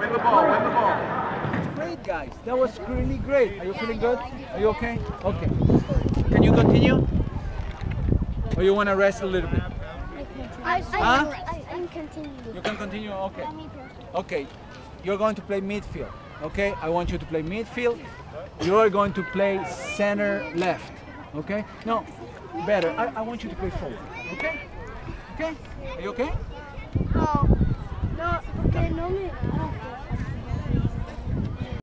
Win the ball. Win the ball. Great, guys. That was really great. Are you feeling good? Are you okay? Okay. Can you continue? Or you want to rest a little bit? I can continue. You can continue? Okay. Okay. You're going to play midfield. Okay? I want you to play midfield. You're going to play center left. Okay? No, better. I want you to play forward. Okay? Okay? Are you okay? No, porque no me...